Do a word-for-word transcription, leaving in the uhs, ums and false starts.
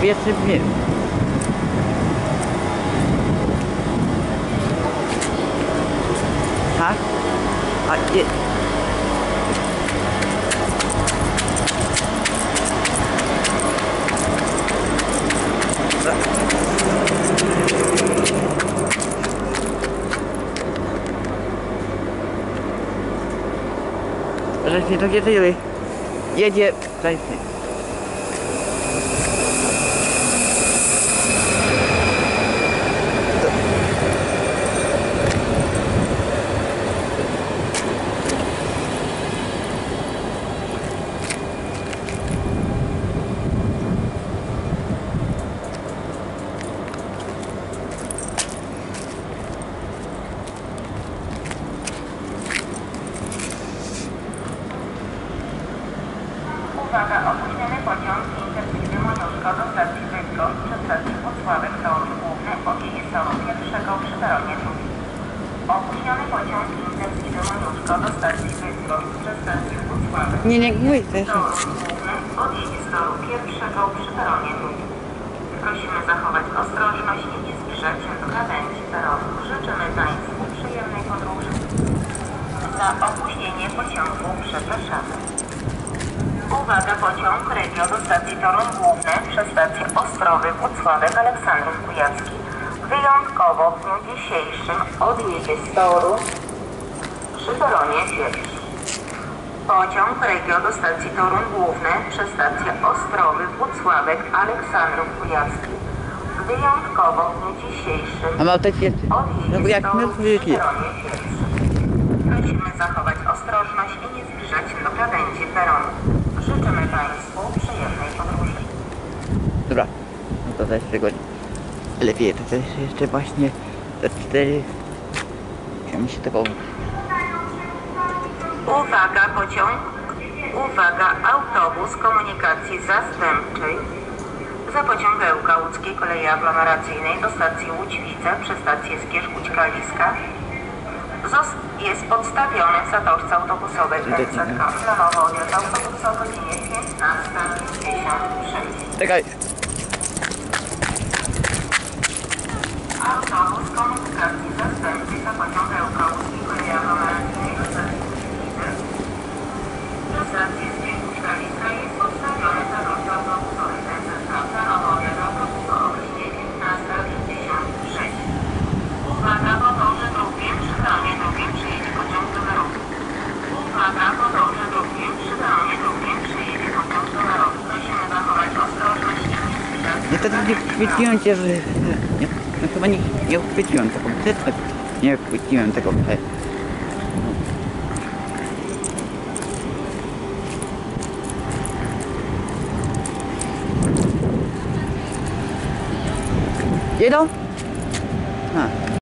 jeszcze wiem. Tak? A je... Żeś nie to gdzie ty jedzie, zajdzie. Uwaga, opóźniony pociąg Intercity Moniuszko do stacji Bydgoszcz przez stację Włocławek Tor Główny odjedzie z toru pierwszego przy peronie drugim. Opóźniony pociąg Intercity Moniuszko do stacji Bydgoszcz przez stację Włocławek Nie, nie mój też. Tor Główny odjedzie z toru pierwszego przy peronie drugim. Prosimy zachować ostrożność i nie zbliżać się do krawędzi peronu. Życzymy Państwu przyjemnej podróży. Za opóźnienie pociągu przepraszamy. Uwaga, pociąg Regio do stacji Toruń Główny przez stację Ostrowy, Włocławek, Aleksandrów Kujawski wyjątkowo w dniu dzisiejszym odjedzie z toru przy peronie pierwszym. Pociąg Regio do stacji Toruń Główny przez stację Ostrowy, Włocławek, Aleksandrów Kujawski wyjątkowo w dniu dzisiejszym A mam takie... No bo odjedzie jak z toru my przy wyjechali. peronie pierwszym. Prosimy zachować ostrożność i nie zbliżać się do krawędzi peronu. Życzymy Państwu przyjemnej podróży. Dobra, no to za cztery godziny. Lepiej, to też jeszcze właśnie za cztery... Ja mi się tego... Uwaga, pociąg. Uwaga, autobus komunikacji zastępczej za pociągełka łódzkiej kolei aglomeracyjnej do stacji Łódź-Widze przez stację Skierz-Łódź-Kaliska jest podstawiony w zatoczce autobusowej N Z K. Planowo odjazd autobusu o godzinie piętnasta pięćdziesiąt sześć. Czekaj. Autobus komunikacji zastępczej za pociągełka łódzkiej kolei aglomeracyjnej do stacji Łódź-Widze przez stację Skierz-Łódź-Kaliska jest podstawiony w zatoczce autobusowej N Z K. Planowo odjazd autobusu o godzinie piętnasta pięćdziesiąt sześć. Uwaga, po torze drugim przy peronie drugim przyjedzie pociąg numerowy. Uwaga, po torze drugim przy peronie drugim przyjedzie pociąg numerowy. Prosimy zachować ostrożność i nie zbliżać się. Niestety nie chwyciłem cię, że... Nie, no chyba nie, nie chwyciłem tego, kompletnie nie chwyciłem tego. Jedą?